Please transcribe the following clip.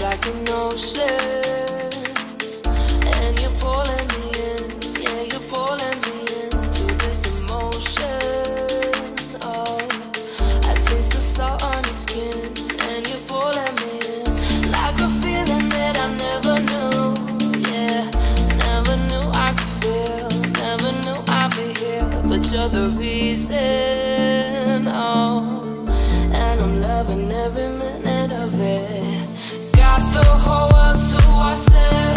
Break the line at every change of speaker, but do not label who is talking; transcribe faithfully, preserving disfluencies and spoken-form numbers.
like an ocean, and you're pulling me in, yeah, you're pulling me into this emotion. Oh, I taste the salt on your skin, and you're pulling me in, like a feeling that I never knew, yeah, never knew I could feel, never knew I'd be here, but you're the reason, oh, and I'm loving every minute of it. Got the whole world to ourselves.